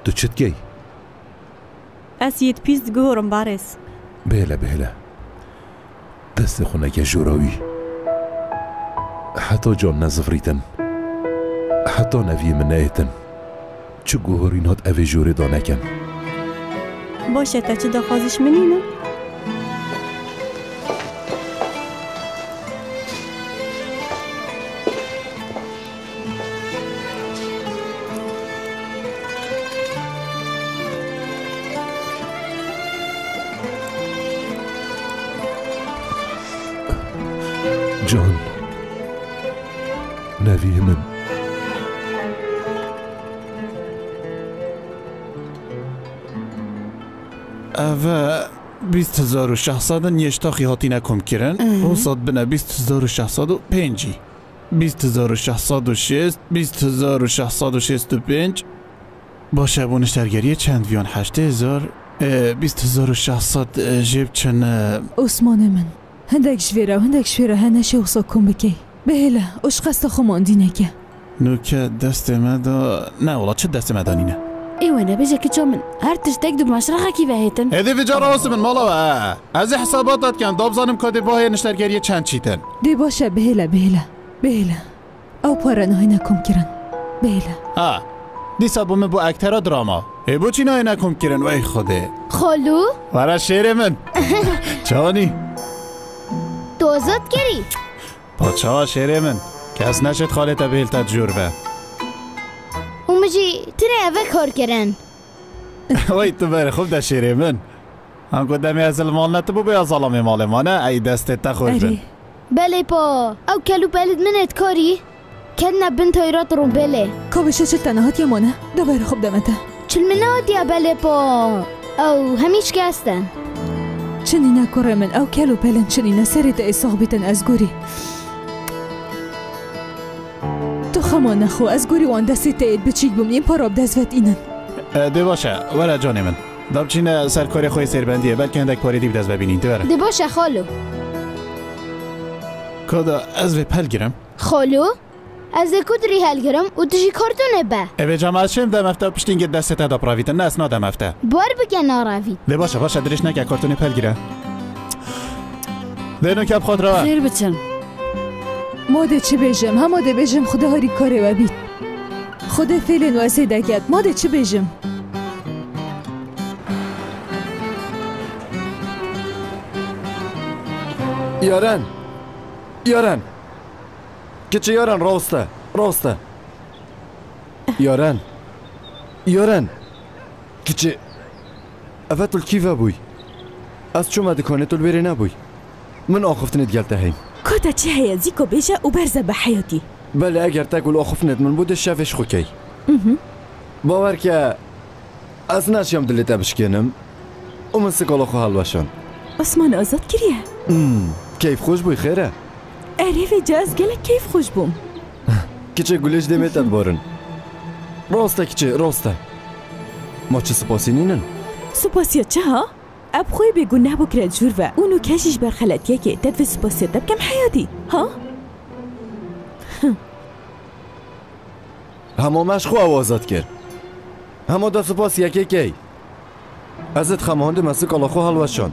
تو چت کی؟ از یت پیست گورم بارس بله دست خونه که جوراوی حتی جان نزفریتن حتی نوی من نایتن چه گوهرین هات اوی جوره دانکن باشه تا چه دخوازش منینم؟ جان نوی من اوه 20,600 نیشتاخی هاتی نکم کرن او صد بنا 20,605 20,606 20,665 با شبون اشترگری چند ویان 8,000 20,600 جیب چن عثمان من هندک جویره هنشه وصا کن بکی بهله اش قصد خماندی نکه نوکه دست مدا نه والا چه دست مدانینه ايوه انا بيجا كي من هرتش تقدر مشرقه كي بهيتن هذه في جراس من مالا از حساباتت كان دابزانم کادی واه نشترگری چند چیتن دی باشه بهله او پارا نهای نکم کرن بهله دی سبومه بو اکترا دراما بو چی نهای نکم کرن وای خوده خالو ورا شیر من چانی دوزت کری پاچا شیر من کس نشد خالتا بهلتا جور به اومجی تنه اوه کار کرن وای تو بره خوب ده شیره من هم قدمی از المال نتبو بیا ظلم مال مانه ای دستت تخوش بن بله پا او کلو بلد منت کاری کدنا بنت ایرات رو بله کابشه چه تنهات یمانه دو بره خوب دمته چل منات یا بله پا او همیش که هستن چنینه کره من او کلو بلن چنینه سریت ایساق بیتن از گوری تو خمان نخو از گوری وان دستی تایید بچیک بوم این پاراب دزوت اینن دی باشه ورا جانی من دابچین سرکاری خوی سربندیه بلکه هندک پاری دیب دست ببینین دی ورا دی باشه خالو کدا از وی پل گیرم خالو از کدری هل گیرم و تجی کارتونه به اوه جماعت شم دم افته پشتینگ دست تا دا پراویتن نه اسنا دم افته بار بگه ناراوی دی باشه درش نکه کارتونه پل گیره دینو کب خود رو خیر بچن ماده چه بجم هم ماده بجم خدا هاری کاره و بید خدا فیلن و اسه دکت ماده چه بجم یارن کچه یارن راسته یارن کچه افتول کیوه بوی از چوم دکانه تول بری نبوی من آخفتنت گلته هیم کتا چه هیازی که بیجه و برزه به حیاتی بله اگر تقول آخفتنت من بوده شفش خوکی باور که از نشیم دلتا بشکنم و من سکالا خو حل باشن عثمان آزاد کریه کیف خوش بوی خیره عریف جاز گله کیف خوش بوم کچه گلش دمیتت بارن راسته ما چه سپاسی نینن سپاسیت چه ها؟ اب خوی بگونه بکرد جور و اونو کشش برخلطیه که تدوی سپاسیت دب کم حیاتی ها؟ همه مشخو آوازات کرد همه دا سپاسیه که کی ازت خمهانده مسک الله خو حلوشان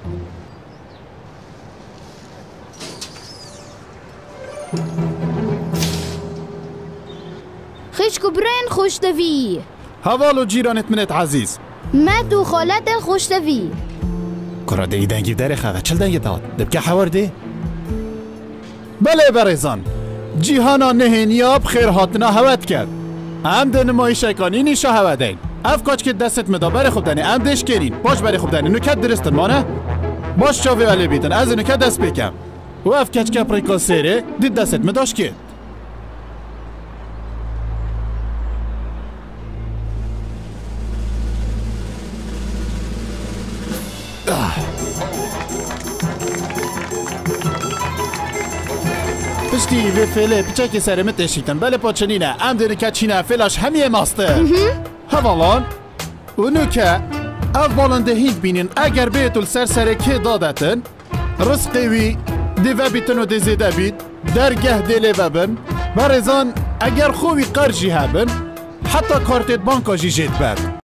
خیش کبرین خوش دوی حوالو جیرانت منت عزیز ما دو خالت خوش دوی کرا دی دنگی داره خواه چل دنگی داد دبکه حوار دی بله برزان جیهانا نهینیاب خیر هاتنا هوت کرد هم ده نمایش اکانی نیشا هوت دین اف کاچ که دستت مدا بره خوب دنی هم دش کرین باش بره خوب دنی نکت درستن مانه باش چاوی علی بیتن از نکت دست بکم و اف کچ که پریکا سیره دید دستت مداش کرد پشتی و فعله بچه سرمت تشیتن بله پاچنینه ام داره که چینه فعلاش همیه ماسته هوالان اونو که اولانده هید بینین اگر بیتول سر که دادتن رزقی وی دیوه بیتن و دیزیده بید درگه دیله ببن برزان اگر خوبی قرجی هبن حتی کارتت بانکا جی جید بد